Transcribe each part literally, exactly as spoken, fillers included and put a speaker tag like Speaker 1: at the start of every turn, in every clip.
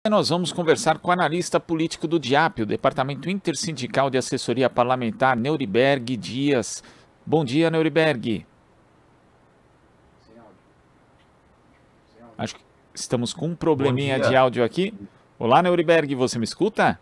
Speaker 1: Nós vamos conversar com o analista político do DIAP, o Departamento Intersindical de Assessoria Parlamentar, Neuriberg Dias. Bom dia, Neuriberg. Acho que estamos com um probleminha de áudio aqui. Olá, Neuriberg, você me escuta?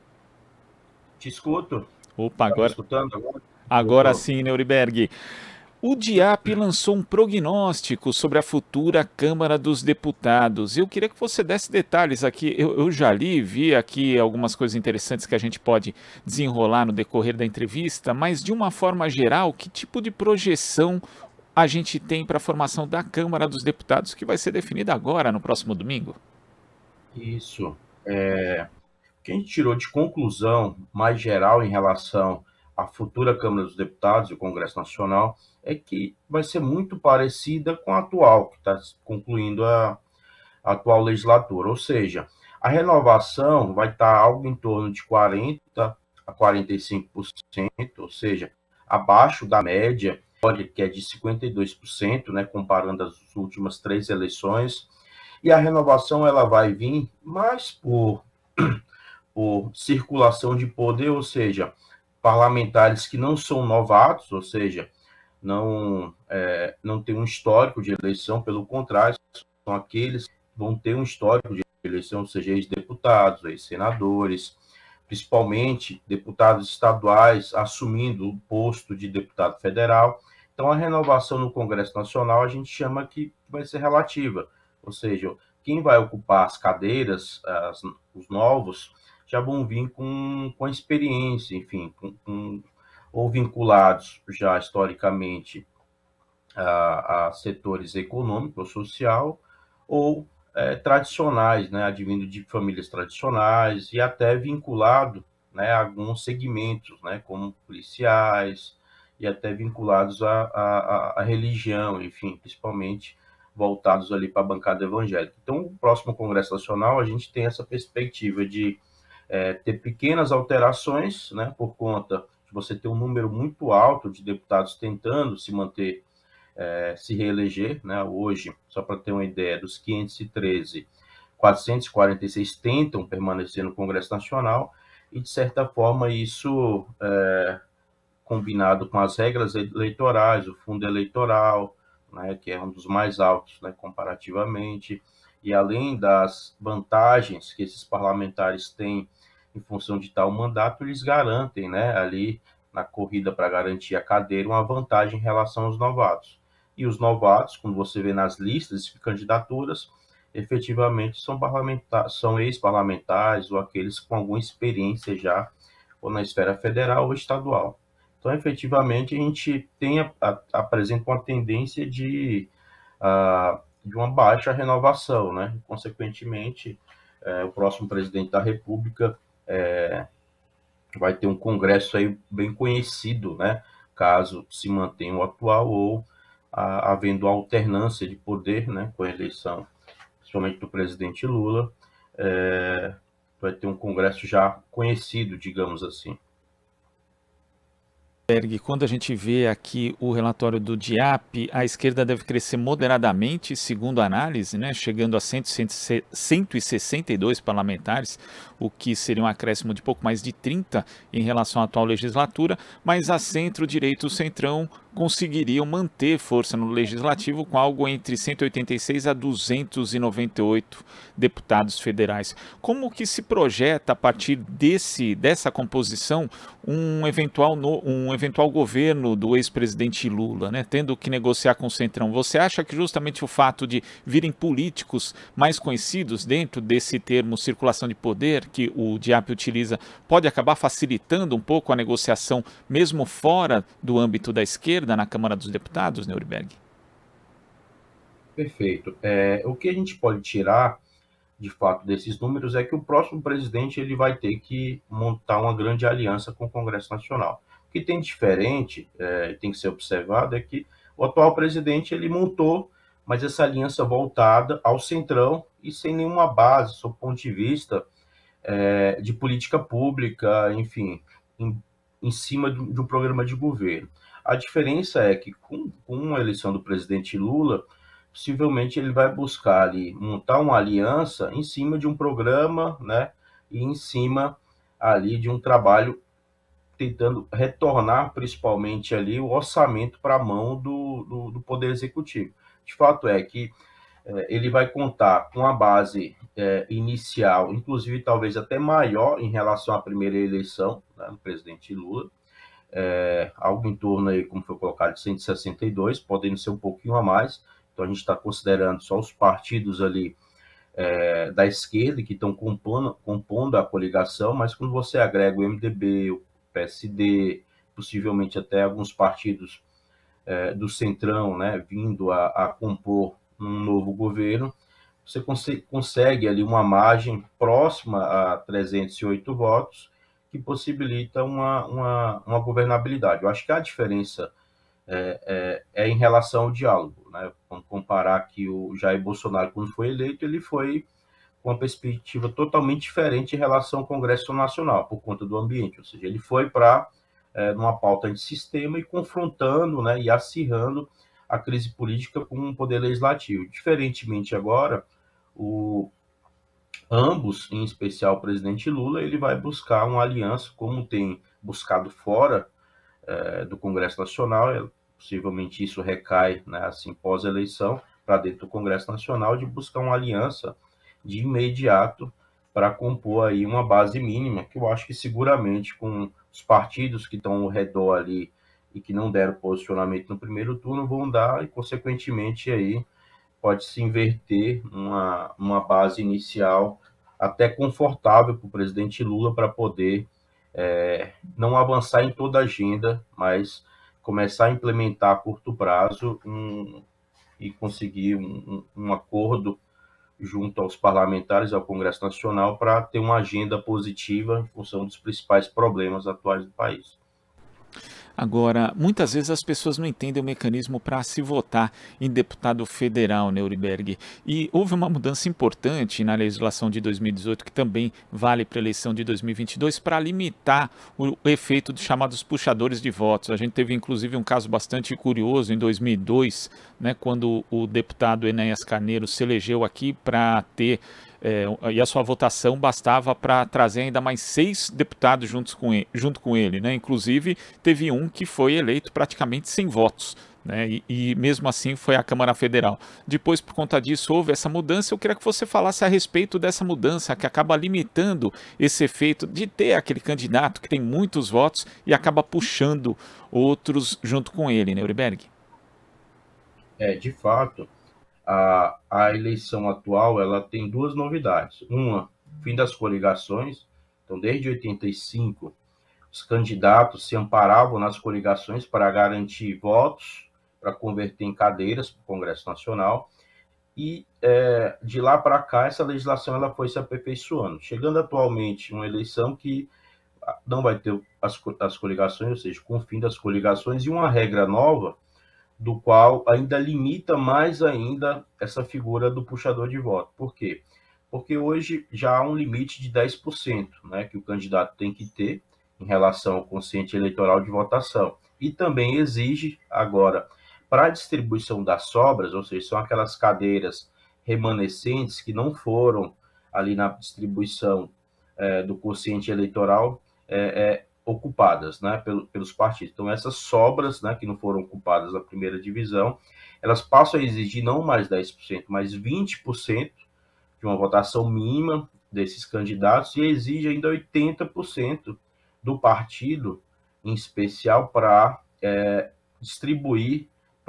Speaker 2: Te escuto.
Speaker 1: Opa, agora,
Speaker 2: tá me escutando agora?
Speaker 1: agora sim, Neuriberg. O DIAP lançou um prognóstico sobre a futura Câmara dos Deputados. Eu queria que você desse detalhes aqui. Eu, eu já li, vi aqui algumas coisas interessantes que a gente pode desenrolar no decorrer da entrevista, mas de uma forma geral, que tipo de projeção a gente tem para a formação da Câmara dos Deputados, que vai ser definida agora, no próximo domingo?
Speaker 2: Isso. É, o que a gente tirou de conclusão mais geral em relação à futura Câmara dos Deputados e o Congresso Nacional é que vai ser muito parecida com a atual, que está concluindo a, a atual legislatura. Ou seja, a renovação vai estar algo em torno de quarenta a quarenta e cinco por cento, ou seja, abaixo da média, que é de cinquenta e dois por cento, né, comparando as últimas três eleições. E a renovação ela vai vir mais por, por circulação de poder, ou seja, parlamentares que não são novatos, ou seja, não, é, não tem um histórico de eleição, pelo contrário, são aqueles que vão ter um histórico de eleição, ou seja, ex-deputados, ex-senadores, principalmente deputados estaduais assumindo o posto de deputado federal. Então, a renovação no Congresso Nacional a gente chama que vai ser relativa, ou seja, quem vai ocupar as cadeiras, as, os novos, já vão vir com, com a experiência, enfim, com, com ou vinculados já historicamente a, a setores econômico ou social, ou é, tradicionais, né, advindo de famílias tradicionais e até vinculado, né, a alguns segmentos, né, como policiais e até vinculados à, à, à religião, enfim, principalmente voltados ali para a bancada evangélica. Então, o próximo Congresso Nacional, a gente tem essa perspectiva de é, ter pequenas alterações, né, por conta você ter um número muito alto de deputados tentando se manter, é, se reeleger, né? Hoje, só para ter uma ideia, dos quinhentos e treze, quatrocentos e quarenta e seis tentam permanecer no Congresso Nacional e, de certa forma, isso, é, combinado com as regras eleitorais, o fundo eleitoral, né, que é um dos mais altos, né, comparativamente, e além das vantagens que esses parlamentares têm em função de tal mandato, eles garantem, né, ali na corrida para garantir a cadeira, uma vantagem em relação aos novatos. E os novatos, quando você vê nas listas de candidaturas, efetivamente são, parlamentar, são ex-parlamentares ou aqueles com alguma experiência já, ou na esfera federal ou estadual. Então, efetivamente, a gente tem, a, a, apresenta uma tendência de, a, de uma baixa renovação, né? Consequentemente, é, o próximo presidente da República é, vai ter um congresso aí bem conhecido, né? Caso se mantenha o atual ou a, havendo alternância de poder, né? Com a eleição, principalmente do presidente Lula, é, vai ter um congresso já conhecido, digamos assim.
Speaker 1: Quando a gente vê aqui o relatório do DIAP, a esquerda deve crescer moderadamente, segundo a análise, né, chegando a cento e sessenta e dois parlamentares, o que seria um acréscimo de pouco mais de trinta em relação à atual legislatura, mas a centro-direita e o centrão conseguiriam manter força no legislativo com algo entre cento e oitenta e seis a duzentos e noventa e oito deputados federais. Como que se projeta a partir desse, dessa composição um eventual, no, um eventual governo do ex-presidente Lula, né, tendo que negociar com o centrão? Você acha que justamente o fato de virem políticos mais conhecidos dentro desse termo circulação de poder que o DIAP utiliza pode acabar facilitando um pouco a negociação mesmo fora do âmbito da esquerda na Câmara dos Deputados, Neuriberg?
Speaker 2: Perfeito. É, o que a gente pode tirar, de fato, desses números é que o próximo presidente ele vai ter que montar uma grande aliança com o Congresso Nacional. O que tem diferente, é, tem que ser observado, é que o atual presidente ele montou, mas essa aliança voltada ao centrão e sem nenhuma base, sob o ponto de vista é, de política pública, enfim, em, em cima de um programa de governo. A diferença é que, com, com a eleição do presidente Lula, possivelmente ele vai buscar ali montar uma aliança em cima de um programa, né, e em cima ali de um trabalho tentando retornar principalmente ali o orçamento para a mão do, do, do Poder Executivo. De fato é que é, ele vai contar com a base é, inicial, inclusive talvez até maior em relação à primeira eleição, né, do presidente Lula, é, algo em torno aí, como foi colocado, de cento e sessenta e dois, podendo ser um pouquinho a mais. Então a gente está considerando só os partidos ali é, da esquerda que estão compondo, compondo a coligação, mas quando você agrega o M D B, o P S D, possivelmente até alguns partidos é, do Centrão, né, vindo a, a compor um novo governo, você consegue, consegue ali uma margem próxima a trezentos e oito votos, que possibilita uma, uma, uma governabilidade. Eu acho que a diferença é, é, é em relação ao diálogo, né? Vamos comparar que o Jair Bolsonaro, quando foi eleito, ele foi com uma perspectiva totalmente diferente em relação ao Congresso Nacional, por conta do ambiente, ou seja, ele foi para é, numa pauta de sistema e confrontando, né, e acirrando a crise política com o poder legislativo. Diferentemente agora, o, ambos, em especial o presidente Lula, ele vai buscar uma aliança, como tem buscado fora é, do Congresso Nacional, é, possivelmente isso recai, né, assim, pós-eleição, para dentro do Congresso Nacional, de buscar uma aliança de imediato para compor aí uma base mínima, que eu acho que seguramente com os partidos que estão ao redor ali e que não deram posicionamento no primeiro turno vão dar, e consequentemente aí pode se inverter uma, uma base inicial até confortável para o presidente Lula para poder é, não avançar em toda a agenda, mas começar a implementar a curto prazo um, e conseguir um, um acordo junto aos parlamentares, ao Congresso Nacional, para ter uma agenda positiva em função dos principais problemas atuais do país.
Speaker 1: Agora, muitas vezes as pessoas não entendem o mecanismo para se votar em deputado federal, Neuriberg. E houve uma mudança importante na legislação de dois mil e dezoito, que também vale para a eleição de dois mil e vinte e dois, para limitar o efeito dos chamados puxadores de votos. A gente teve, inclusive, um caso bastante curioso em dois mil e dois, né, quando o deputado Enéas Carneiro se elegeu aqui para ter... É, e a sua votação bastava para trazer ainda mais seis deputados juntos com ele, junto com ele, né? Inclusive, teve um que foi eleito praticamente sem votos, né? E, e mesmo assim foi a Câmara Federal. Depois, por conta disso, houve essa mudança. Eu queria que você falasse a respeito dessa mudança, que acaba limitando esse efeito de ter aquele candidato que tem muitos votos e acaba puxando outros junto com ele, né, Neuriberg?
Speaker 2: É, de fato, A, a eleição atual ela tem duas novidades. Uma, fim das coligações. Então, desde oitenta e cinco, os candidatos se amparavam nas coligações para garantir votos, para converter em cadeiras para o Congresso Nacional. E é, de lá para cá, essa legislação ela foi se aperfeiçoando. Chegando atualmente uma eleição que não vai ter as, as coligações, ou seja, com o fim das coligações, e uma regra nova do qual ainda limita mais ainda essa figura do puxador de voto. Por quê? Porque hoje já há um limite de dez por cento, né, que o candidato tem que ter em relação ao quociente eleitoral de votação. E também exige agora, para a distribuição das sobras, ou seja, são aquelas cadeiras remanescentes que não foram ali na distribuição é, do quociente eleitoral, é, é, ocupadas, né, pelos partidos. Então, essas sobras, né, que não foram ocupadas na primeira divisão, elas passam a exigir não mais dez por cento, mas vinte por cento de uma votação mínima desses candidatos, e exige ainda oitenta por cento do partido, em especial, para é, distribuir,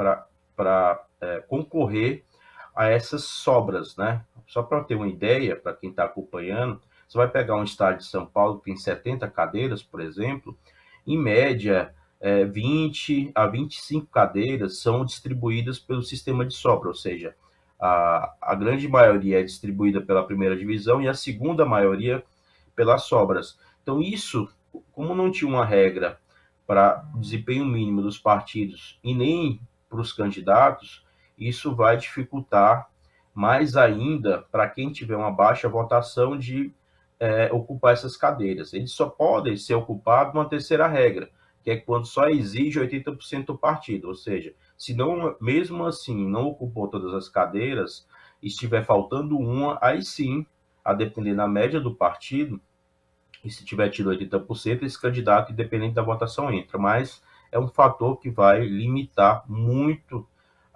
Speaker 2: para é, concorrer a essas sobras, né? Só para ter uma ideia, para quem está acompanhando, você vai pegar um estado de São Paulo que tem setenta cadeiras, por exemplo, em média, é, vinte a vinte e cinco cadeiras são distribuídas pelo sistema de sobra, ou seja, a, a grande maioria é distribuída pela primeira divisão e a segunda maioria pelas sobras. Então, isso, como não tinha uma regra para desempenho mínimo dos partidos e nem para os candidatos, isso vai dificultar mais ainda para quem tiver uma baixa votação de É, ocupar essas cadeiras. Eles só podem ser ocupados numa terceira regra, que é quando só exige oitenta por cento do partido, ou seja, Se não, mesmo assim, não ocupou todas as cadeiras, estiver faltando uma, aí sim, a depender da média do partido, e se tiver tido oitenta por cento, esse candidato, independente da votação, entra. Mas é um fator que vai limitar muito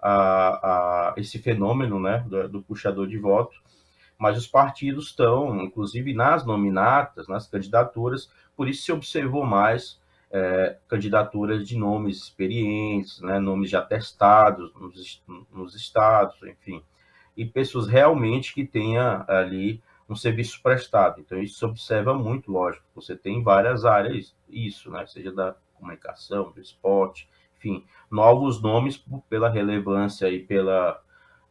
Speaker 2: a, a esse fenômeno, né, do, do puxador de voto. Mas os partidos estão, inclusive nas nominatas, nas candidaturas, por isso se observou mais é, candidaturas de nomes experientes, né, nomes já testados nos, nos estados, enfim, e pessoas realmente que tenham ali um serviço prestado. Então, isso se observa muito, lógico. Você tem várias áreas, isso, né, seja da comunicação, do esporte, enfim, novos nomes pela relevância e pela,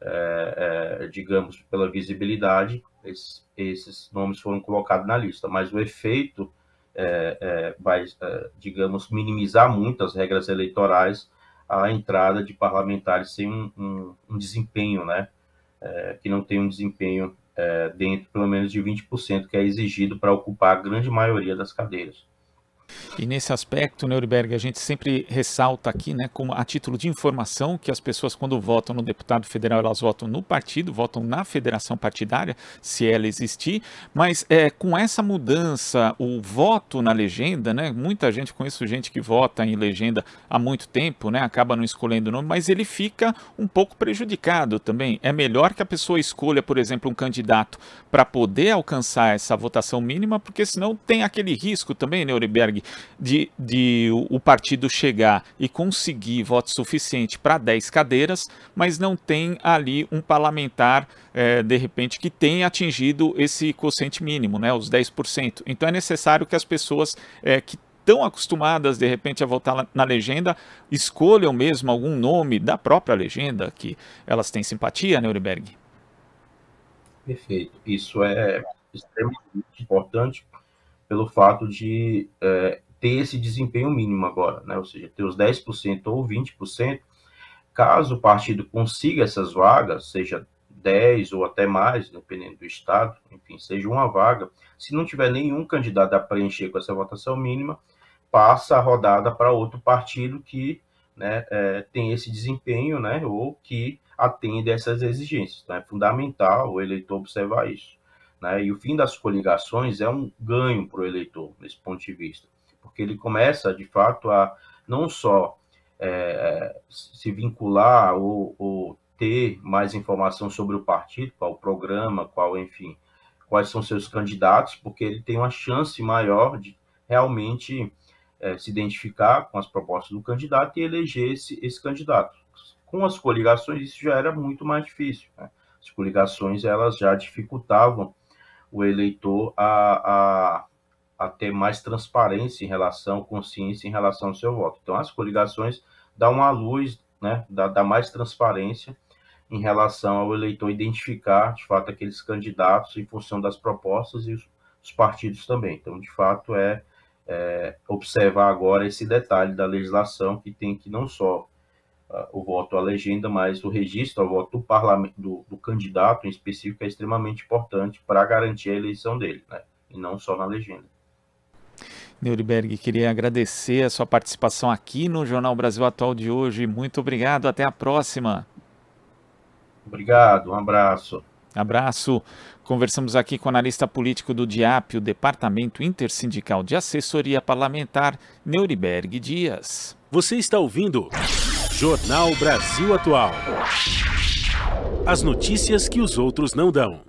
Speaker 2: é, é, digamos, pela visibilidade, esses, esses nomes foram colocados na lista, mas o efeito é, é, vai, é, digamos, minimizar muito as regras eleitorais, a entrada de parlamentares sem um, um, um desempenho, né, é, que não tem um desempenho é, dentro, pelo menos, de vinte por cento, que é exigido para ocupar a grande maioria das cadeiras.
Speaker 1: E nesse aspecto, Neuberger, a gente sempre ressalta aqui, né, como a título de informação, que as pessoas, quando votam no deputado federal, elas votam no partido, votam na federação partidária, se ela existir, mas é, com essa mudança, o voto na legenda, né, muita gente, conheço gente que vota em legenda há muito tempo, né, acaba não escolhendo o nome, mas ele fica um pouco prejudicado também. É melhor que a pessoa escolha, por exemplo, um candidato para poder alcançar essa votação mínima, porque senão tem aquele risco também, Neuberger, De, de o partido chegar e conseguir voto suficiente para dez cadeiras, mas não tem ali um parlamentar, é, de repente, que tenha atingido esse quociente mínimo, né, os dez por cento. Então é necessário que as pessoas é, que estão acostumadas, de repente, a votar na legenda, escolham mesmo algum nome da própria legenda, que elas têm simpatia, Neuberger?
Speaker 2: Perfeito. Isso é extremamente importante pelo fato de é, ter esse desempenho mínimo agora, né? Ou seja, ter os dez por cento ou vinte por cento, caso o partido consiga essas vagas, seja dez ou até mais, dependendo do estado, enfim, seja uma vaga, se não tiver nenhum candidato a preencher com essa votação mínima, passa a rodada para outro partido que, né, é, tem esse desempenho, né, ou que atende a essas exigências. Então, é fundamental o eleitor observar isso. Né, e o fim das coligações é um ganho para o eleitor, nesse ponto de vista, porque ele começa, de fato, a não só é, se vincular ou, ou ter mais informação sobre o partido, qual o programa, qual, enfim, quais são seus candidatos, porque ele tem uma chance maior de realmente é, se identificar com as propostas do candidato e eleger esse, esse candidato. Com as coligações, isso já era muito mais difícil. Né? As coligações, elas já dificultavam o eleitor a, a, a ter mais transparência em relação, consciência em relação ao seu voto. Então, as coligações dão uma luz, né, dá, dá mais transparência em relação ao eleitor identificar, de fato, aqueles candidatos em função das propostas e os, os partidos também. Então, de fato, é, é observar agora esse detalhe da legislação que tem que não só Uh, o voto à legenda, mas o registro ao voto do, parlamento, do, do candidato em específico é extremamente importante para garantir a eleição dele, né? E não só na legenda.
Speaker 1: Neuberger, queria agradecer a sua participação aqui no Jornal Brasil Atual de hoje. Muito obrigado, até a próxima.
Speaker 2: Obrigado, um abraço.
Speaker 1: Abraço. Conversamos aqui com o analista político do D I A P, o Departamento Intersindical de Assessoria Parlamentar, Neuberger Dias.
Speaker 3: Você está ouvindo Jornal Brasil Atual. As notícias que os outros não dão.